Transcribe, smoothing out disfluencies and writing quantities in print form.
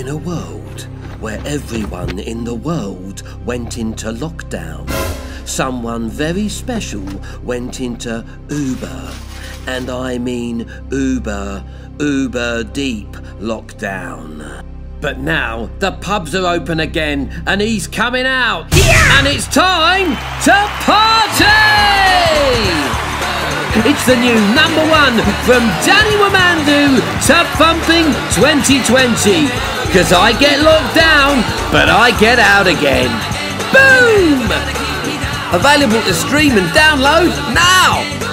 In a world where everyone in the world went into lockdown, someone very special went into Uber. And I mean uber deep lockdown. But now the pubs are open again and he's coming out. Yeah! And it's time to party! It's the new #1 from Danny Wamandu to Thumping 2020. Cause I get locked down, but I get out again. Boom! Available to stream and download now!